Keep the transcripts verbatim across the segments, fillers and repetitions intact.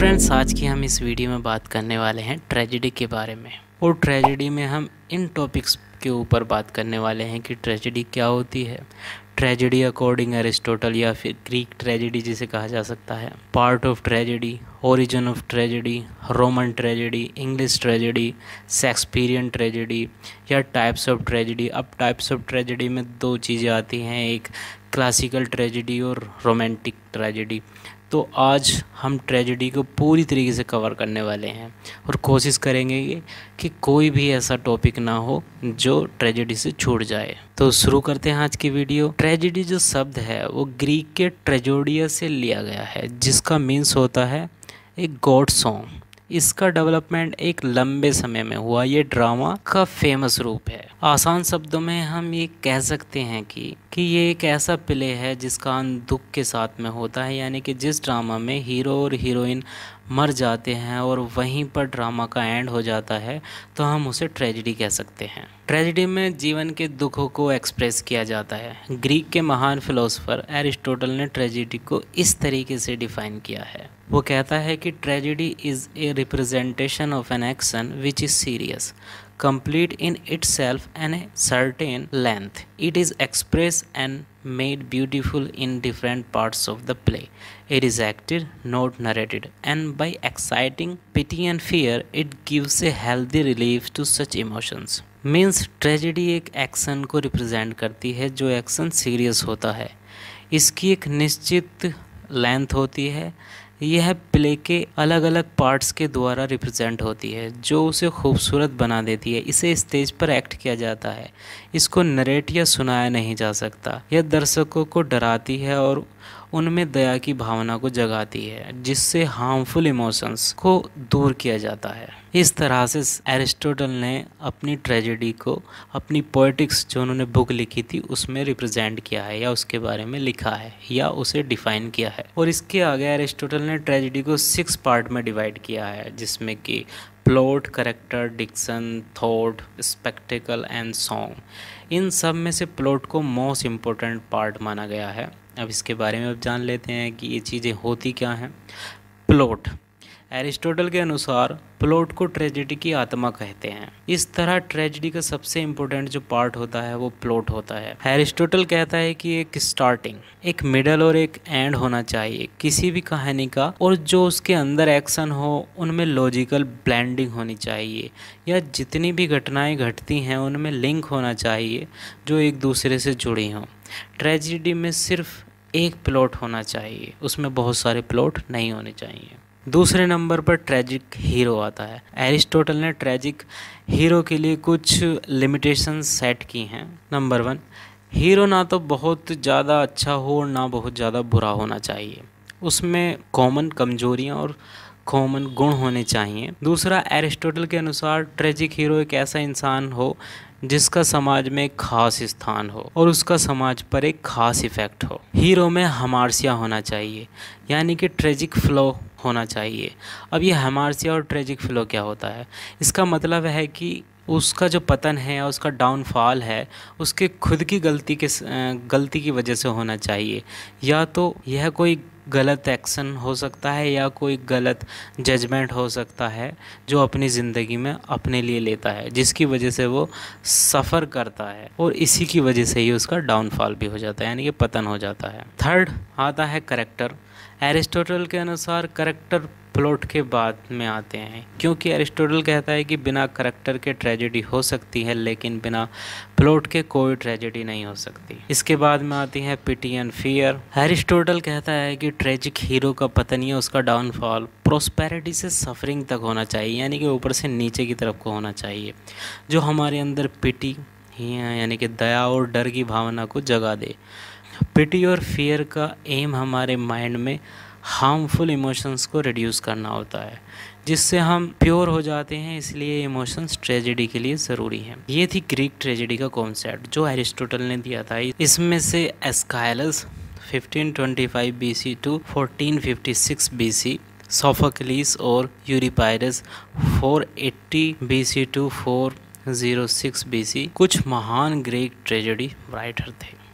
Friends, आज की हम इस वीडियो में बात करने वाले हैं ट्रेजेडी के बारे में। और ट्रेजेडी में हम इन टॉपिक्स के ऊपर बात करने वाले हैं कि ट्रेजेडी क्या होती है। ट्रेजेडी अकॉर्डिंग एरिस्टोटल या फिर ग्रीक ट्रेजेडी जिसे कहा जा सकता है, part of tragedy, origin of tragedy, Roman tragedy, English tragedy, Shakespearean tragedy या टाइप्स ऑफ ट्रेजेडी। अब टाइप्स ऑफ ट्रेजेडी में दो चीज़ें आती हैं, एक क्लासिकल ट्रेजेडी और रोमांटिक ट्रेजेडी। तो आज हम ट्रेजेडी को पूरी तरीके से कवर करने वाले हैं और कोशिश करेंगे कि कोई भी ऐसा टॉपिक ना हो जो ट्रेजेडी से छूट जाए। तो शुरू करते हैं आज की वीडियो। ट्रेजेडी जो शब्द है वो ग्रीक के ट्रेजोडिया से लिया गया है, जिसका मीन्स होता है एक गॉड सॉन्ग। इसका डेवलपमेंट एक लंबे समय में हुआ, ये ड्रामा का फेमस रूप है। आसान शब्दों में हम ये कह सकते हैं कि कि ये एक ऐसा प्ले है जिसका अंत दुख के साथ में होता है, यानी कि जिस ड्रामा में हीरो और हीरोइन मर जाते हैं और वहीं पर ड्रामा का एंड हो जाता है, तो हम उसे ट्रेजेडी कह सकते हैं। ट्रेजेडी में जीवन के दुखों को एक्सप्रेस किया जाता है। ग्रीक के महान फिलोसोफर एरिस्टोटल ने ट्रेजेडी को इस तरीके से डिफाइन किया है। वो कहता है कि tragedy is a representation of an action which is serious, complete in itself and a certain length. It is expressed and made beautiful in different parts of the play. It is acted, not narrated, and by exciting pity and fear, it gives a healthy relief to such emotions. Means tragedy एक action को represent करती है जो action serious होता है। इसकी एक निश्चित लेंथ होती है। यह प्ले के अलग अलग पार्ट्स के द्वारा रिप्रेजेंट होती है जो उसे खूबसूरत बना देती है। इसे स्टेज पर एक्ट किया जाता है। इसको नरेट या सुनाया नहीं जा सकता। यह दर्शकों को डराती है और उनमें दया की भावना को जगाती है, जिससे हार्मफुल इमोशंस को दूर किया जाता है। इस तरह से एरिस्टोटल ने अपनी ट्रेजेडी को अपनी पोएटिक्स जो उन्होंने बुक लिखी थी उसमें रिप्रेजेंट किया है या उसके बारे में लिखा है या उसे डिफाइन किया है। और इसके आगे एरिस्टोटल ने ट्रेजेडी को सिक्स पार्ट में डिवाइड किया है, जिसमें कि plot, character, diction, thought, spectacle and song. इन सब में से प्लॉट को मोस्ट इम्पोर्टेंट पार्ट माना गया है। अब इसके बारे में अब जान लेते हैं कि ये चीज़ें होती क्या हैं। प्लॉट, एरिस्टोटल के अनुसार प्लॉट को ट्रेजेडी की आत्मा कहते हैं। इस तरह ट्रेजेडी का सबसे इम्पोर्टेंट जो पार्ट होता है वो प्लॉट होता है। एरिस्टोटल कहता है कि एक स्टार्टिंग, एक मिडल और एक एंड होना चाहिए किसी भी कहानी का, और जो उसके अंदर एक्शन हो उनमें लॉजिकल ब्लेंडिंग होनी चाहिए, या जितनी भी घटनाएं घटती हैं उनमें लिंक होना चाहिए जो एक दूसरे से जुड़ी हों। ट्रेजेडी में सिर्फ एक प्लॉट होना चाहिए, उसमें बहुत सारे प्लॉट नहीं होने चाहिए। दूसरे नंबर पर ट्रेजिक हीरो आता है। एरिस्टोटल ने ट्रेजिक हीरो के लिए कुछ लिमिटेशंस सेट की हैं। नंबर वन, हीरो ना तो बहुत ज़्यादा अच्छा हो और ना बहुत ज़्यादा बुरा होना चाहिए, उसमें कॉमन कमजोरियां और कॉमन गुण होने चाहिए। दूसरा, एरिस्टोटल के अनुसार ट्रेजिक हीरो एक ऐसा इंसान हो जिसका समाज में एक खास स्थान हो और उसका समाज पर एक खास इफेक्ट हो। हीरो में हमारसिया होना चाहिए, यानी कि ट्रेजिक फ्लो होना चाहिए। अब ये हमारसिया और ट्रेजिक फ्लो क्या होता है? इसका मतलब है कि उसका जो पतन है या उसका डाउनफॉल है उसके खुद की गलती के गलती की वजह से होना चाहिए, या तो यह कोई गलत एक्शन हो सकता है या कोई गलत जजमेंट हो सकता है जो अपनी ज़िंदगी में अपने लिए लेता है, जिसकी वजह से वो सफ़र करता है और इसी की वजह से ही उसका डाउनफॉल भी हो जाता है, यानी कि पतन हो जाता है। थर्ड आता है करेक्टर। एरिस्टोटल के अनुसार करेक्टर प्लॉट के बाद में आते हैं, क्योंकि एरिस्टोटल कहता है कि बिना करेक्टर के ट्रेजेडी हो सकती है लेकिन बिना प्लॉट के कोई ट्रेजेडी नहीं हो सकती। इसके बाद में आती है पिटी एंड फियर। एरिस्टोटल कहता है कि ट्रेजिक हीरो का पतन या उसका डाउनफॉल प्रोस्पेरिटी से सफरिंग तक होना चाहिए, यानी कि ऊपर से नीचे की तरफ को होना चाहिए, जो हमारे अंदर पिटी यानी कि दया और डर की भावना को जगा दे। पिटी और फियर का एम हमारे माइंड में हार्मफुल इमोशंस को रिड्यूस करना होता है, जिससे हम प्योर हो जाते हैं। इसलिए इमोशंस ट्रेजेडी के लिए ज़रूरी हैं। ये थी ग्रीक ट्रेजेडी का कॉन्सेप्ट जो एरिस्टोटल ने दिया था। इसमें से Aeschylus fifteen twenty five BC to fourteen fifty six BC, Sophocles और Euripides four eighty BC to four zero six BC कुछ महान ग्रीक ट्रेजेडी राइटर थे।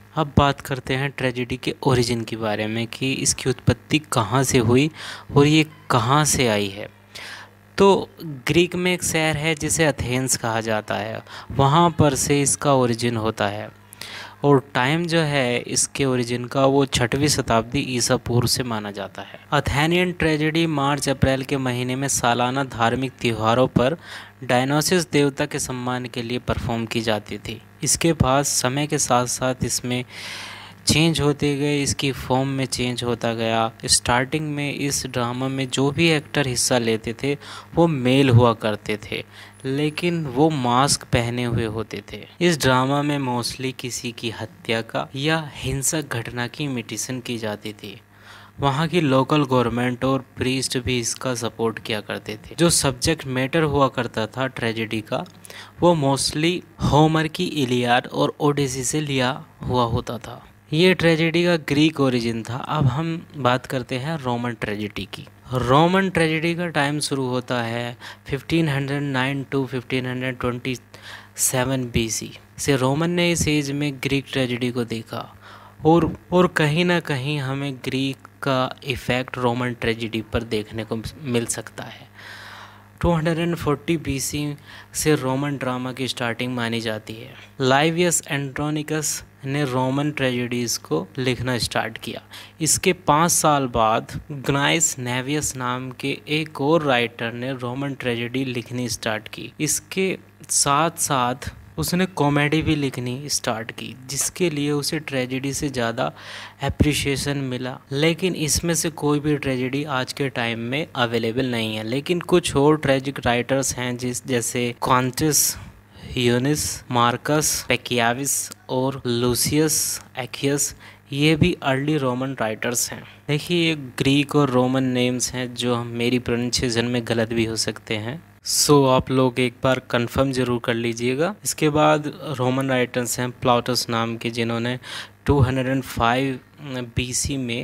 अब बात करते हैं ट्रेजेडी के ओरिजिन के बारे में कि इसकी उत्पत्ति कहाँ से हुई और ये कहाँ से आई है। तो ग्रीक में एक शहर है जिसे एथेंस कहा जाता है, वहाँ पर से इसका ओरिजिन होता है। और टाइम जो है इसके ओरिजिन का वो छठवीं शताब्दी ईसा पूर्व से माना जाता है। अथेनियन ट्रेजेडी मार्च अप्रैल के महीने में सालाना धार्मिक त्योहारों पर डायनोसिस देवता के सम्मान के लिए परफॉर्म की जाती थी। इसके बाद समय के साथ साथ इसमें चेंज होते गए, इसकी फॉर्म में चेंज होता गया। स्टार्टिंग में इस ड्रामा में जो भी एक्टर हिस्सा लेते थे वो मेल हुआ करते थे, लेकिन वो मास्क पहने हुए होते थे। इस ड्रामा में मोस्टली किसी की हत्या का या हिंसक घटना की इमिटेशन की जाती थी। वहाँ की लोकल गवर्नमेंट और प्रीस्ट भी इसका सपोर्ट किया करते थे। जो सब्जेक्ट मैटर हुआ करता था ट्रेजेडी का, वो मोस्टली होमर की इलियाड और ओडिसी से लिया हुआ होता था। ये ट्रेजेडी का ग्रीक ओरिजिन था। अब हम बात करते हैं रोमन ट्रेजेडी की। रोमन ट्रेजेडी का टाइम शुरू होता है fifteen hundred nine to fifteen twenty seven BC से। रोमन ने इस एज में ग्रीक ट्रेजेडी को देखा और और कहीं ना कहीं हमें ग्रीक का इफ़ेक्ट रोमन ट्रेजेडी पर देखने को मिल सकता है। टू फोर्टी बीसी से रोमन ड्रामा की स्टार्टिंग मानी जाती है। लाइवियस एंड्रोनिकस ने रोमन ट्रेजेडीज़ को लिखना स्टार्ट किया। इसके पाँच साल बाद ग्नाइस नेवियस नाम के एक और राइटर ने रोमन ट्रेजेडी लिखनी स्टार्ट की। इसके साथ साथ उसने कॉमेडी भी लिखनी स्टार्ट की, जिसके लिए उसे ट्रेजेडी से ज़्यादा एप्रिसिएशन मिला। लेकिन इसमें से कोई भी ट्रेजेडी आज के टाइम में अवेलेबल नहीं है। लेकिन कुछ और ट्रेजिक राइटर्स हैं जिस जैसे क्वांटिस यूनिस, मार्कस पेकियाविस और लूसियस एक्वियस, ये भी अर्ली रोमन राइटर्स हैं। देखिए, ये ग्रीक और रोमन नेम्स हैं जो मेरी प्रोनाउंसिएशन में गलत भी हो सकते हैं, सो so, आप लोग एक बार कंफर्म ज़रूर कर लीजिएगा। इसके बाद रोमन राइटर्स हैं प्लॉटस नाम के, जिन्होंने टू हंड्रेड फाइव बीसी में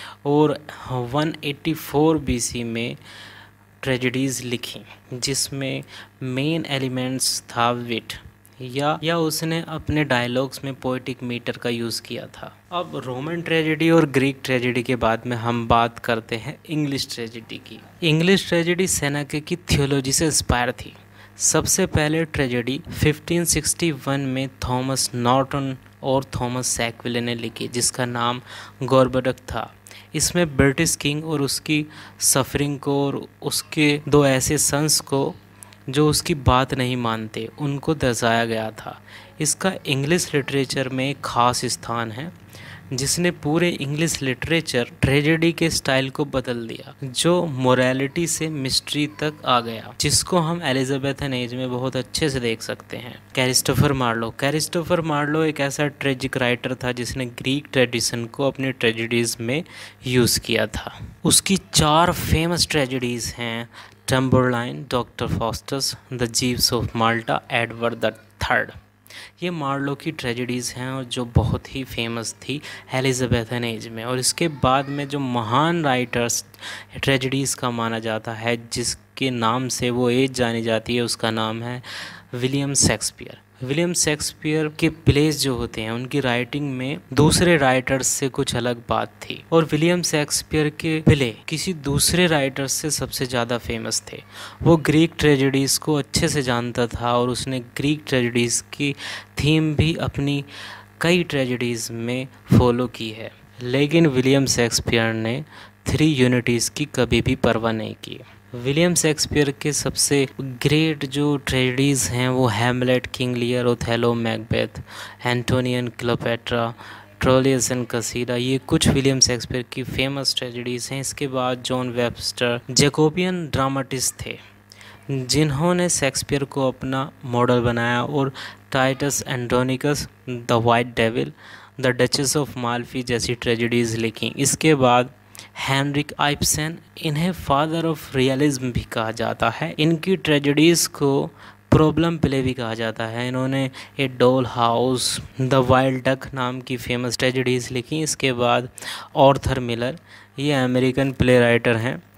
और वन एटी फोर बीसी में ट्रेजेडीज़ लिखी, जिसमें मेन एलिमेंट्स था विट या या उसने अपने डायलॉग्स में पोएटिक मीटर का यूज़ किया था। अब रोमन ट्रेजेडी और ग्रीक ट्रेजेडी के बाद में हम बात करते हैं इंग्लिश ट्रेजेडी की। इंग्लिश ट्रेजेडी सेनेका की थियोलॉजी से इंस्पायर थी। सबसे पहले ट्रेजेडी फिफ्टीन सिक्सटी वन में थॉमस नॉर्टन और थॉमस सैकविले ने लिखी, जिसका नाम गॉर्बडक था। इसमें ब्रिटिश किंग और उसकी सफरिंग को और उसके दो ऐसे सन्स को जो उसकी बात नहीं मानते, उनको दर्शाया गया था। इसका इंग्लिश लिटरेचर में एक ख़ास स्थान है, जिसने पूरे इंग्लिश लिटरेचर ट्रेजेडी के स्टाइल को बदल दिया, जो मोरालिटी से मिस्ट्री तक आ गया, जिसको हम एलिजाबेथन एज में बहुत अच्छे से देख सकते हैं। क्रिस्टोफर मार्लो क्रिस्टोफर मार्लो एक ऐसा ट्रेजिक राइटर था जिसने ग्रीक ट्रेडिशन को अपनी ट्रेजेडीज़ में यूज़ किया था। उसकी चार फेमस ट्रेजेडीज़ हैं Tamburlaine, Doctor Faustus, the Jews of Malta, Edward the third. ये मार्लो की ट्रेजेडीज़ हैं और जो बहुत ही फेमस थी एलिजाबेथन एज में। और इसके बाद में जो महान राइटर्स ट्रेजेडीज़ का माना जाता है, जिसके नाम से वो एज जानी जाती है, उसका नाम है विलियम शेक्सपियर। विलियम शेक्सपियर के प्लेस जो होते हैं, उनकी राइटिंग में दूसरे राइटर्स से कुछ अलग बात थी। और विलियम शेक्सपियर के प्ले किसी दूसरे राइटर से सबसे ज़्यादा फेमस थे। वो ग्रीक ट्रेजेडीज़ को अच्छे से जानता था और उसने ग्रीक ट्रेजेडीज़ की थीम भी अपनी कई ट्रेजेडीज़ में फॉलो की है। लेकिन विलियम शेक्सपियर ने थ्री यूनिटीज़ की कभी भी परवाह नहीं की। विलियम शेक्सपियर के सबसे ग्रेट जो ट्रेजेडीज़ हैं वो Hamlet, King Lear, Othello, Macbeth, Antony, Cleopatra, Troilus and Cressida, ये कुछ विलियम शेक्सपियर की फेमस ट्रेजेडीज़ हैं। इसके बाद जॉन वेबस्टर जैकोबियन ड्रामाटिस्ट थे, जिन्होंने शेक्सपियर को अपना मॉडल बनाया और Titus Andronicus, the white devil, the duchess of Malfi जैसी ट्रेजेडीज़ लिखी। इसके बाद हेनरिक आइब्सन, इन्हें फादर ऑफ रियलिज्म भी कहा जाता है। इनकी ट्रेजेडीज़ को प्रॉब्लम प्ले भी कहा जाता है। इन्होंने a doll house, the wild duck नाम की फेमस ट्रेजेडीज़ लिखी। इसके बाद आर्थर मिलर, ये अमेरिकन प्ले राइटर हैं,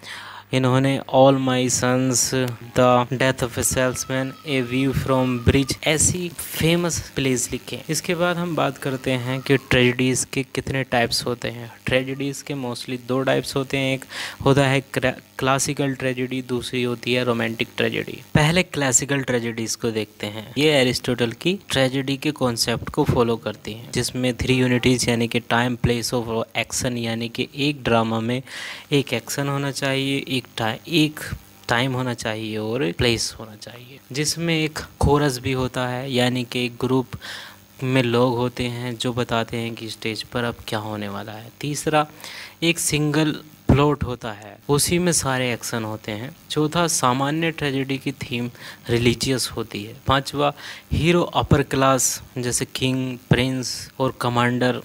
इन्होंने all my sons, the death of a salesman, a view from bridge, ऐसी फेमस प्लेस लिखे। इसके बाद हम बात करते हैं कि ट्रेजेडीज़ के कितने टाइप्स होते हैं। ट्रेजेडीज़ के मोस्टली दो टाइप्स होते हैं। एक होता है क्लासिकल ट्रेजेडी, दूसरी होती है रोमांटिक ट्रेजेडी। पहले क्लासिकल ट्रेजेडीज़ को देखते हैं। ये एरिस्टोटल की ट्रेजेडी के कॉन्सेप्ट को फॉलो करती हैं, जिसमें थ्री यूनिटीज़ यानी कि टाइम, प्लेस ऑफ एक्शन, यानी कि एक ड्रामा में एक एक्शन होना चाहिए, एक टाइम एक टाइम होना चाहिए और प्लेस होना चाहिए, जिसमें एक कोरस भी होता है, यानी कि एक ग्रुप में लोग होते हैं जो बताते हैं कि स्टेज पर अब क्या होने वाला है। तीसरा, एक सिंगल प्लॉट होता है, उसी में सारे एक्शन होते हैं। चौथा, सामान्य ट्रेजेडी की थीम रिलीजियस होती है। पांचवा, हीरो अपर क्लास जैसे किंग, प्रिंस और कमांडर,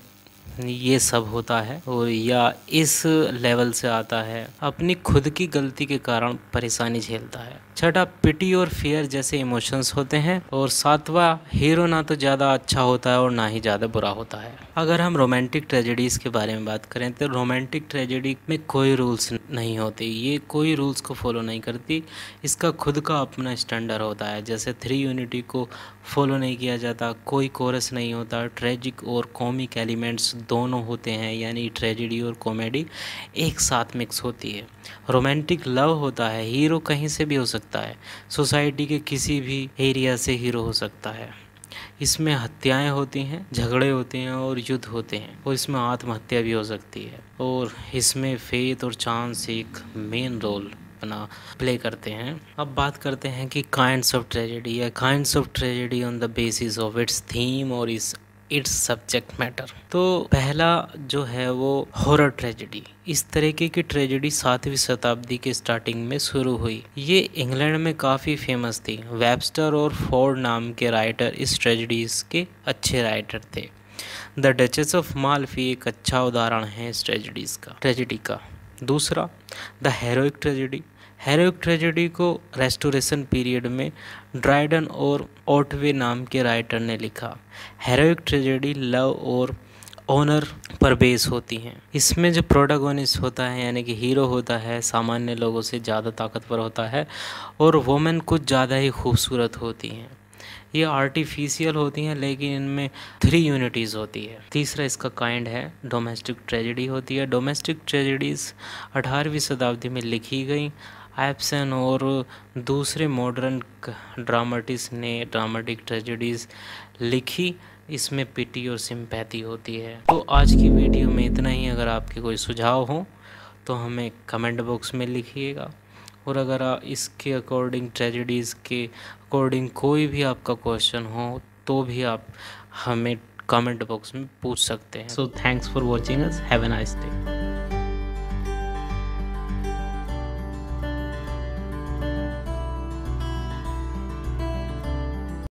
ये सब होता है और या इस लेवल से आता है, अपनी खुद की गलती के कारण परेशानी झेलता है। छठा, पिटी और फियर जैसे इमोशंस होते हैं। और सातवां, हीरो ना तो ज़्यादा अच्छा होता है और ना ही ज़्यादा बुरा होता है। अगर हम रोमांटिक ट्रेजेडीज़ के बारे में बात करें तो रोमांटिक ट्रेजेडी में कोई रूल्स नहीं होते, ये कोई रूल्स को फॉलो नहीं करती, इसका खुद का अपना स्टैंडर्ड होता है। जैसे थ्री यूनिटी को फॉलो नहीं किया जाता, कोई कोरस नहीं होता, ट्रेजिक और कॉमिक एलिमेंट्स दोनों होते हैं, यानी ट्रेजेडी और कॉमेडी एक साथ मिक्स होती है। रोमांटिक लव होता है, हीरो कहीं से भी हो सकता है, सोसाइटी के किसी भी एरिया से हीरो हो सकता है। इसमें हत्याएं होती हैं, झगड़े होते हैं और युद्ध होते हैं, और इसमें आत्महत्या भी हो सकती है। और इसमें फेथ और चांस एक मेन रोल अपना प्ले करते हैं। अब बात करते हैं कि काइंड्स ऑफ ट्रेजेडी या kinds of tragedy on the basis of its theme और इस इट्स सब्जेक्ट मैटर। तो पहला जो है वो हॉरर ट्रेजेडी। इस तरीके की ट्रेजेडी सातवीं शताब्दी के स्टार्टिंग में शुरू हुई। ये इंग्लैंड में काफ़ी फेमस थी। वेबस्टर और फोर्ड नाम के राइटर इस ट्रेजेडीज के अच्छे राइटर थे। द डचेस ऑफ माल्फी एक अच्छा उदाहरण है इस ट्रेजेडीज का ट्रेजेडी का। दूसरा, the heroic tragedy. Heroic tragedy को रेस्टोरेशन पीरियड में ड्राइडन और ओटवे नाम के राइटर ने लिखा। हेरोइक ट्रेजेडी लव और ऑनर पर बेस होती हैं। इसमें जो प्रोटैगनिस्ट होता है यानी कि हीरो होता है, सामान्य लोगों से ज़्यादा ताकतवर होता है और वोमेन कुछ ज़्यादा ही खूबसूरत होती हैं। ये आर्टिफिशियल होती हैं लेकिन इनमें थ्री यूनिटीज़ होती है। तीसरा इसका काइंड है डोमेस्टिक ट्रेजेडी होती है। डोमेस्टिक ट्रेजेडीज़ अठारहवीं शताब्दी में लिखी गई। एप्सन और दूसरे मॉडर्न ड्रामाटिस्ट ने ड्रामेटिक ट्रेजेडीज़ लिखी। इसमें पिटी और सिंपैथी होती है। तो आज की वीडियो में इतना ही। अगर आपके कोई सुझाव हो तो हमें कमेंट बॉक्स में लिखिएगा, और अगर आप इसके अकॉर्डिंग ट्रेजेडीज़ के अकॉर्डिंग कोई भी आपका क्वेश्चन हो तो भी आप हमें कमेंट बॉक्स में पूछ सकते हैं। So thanks for watching us, have a nice day.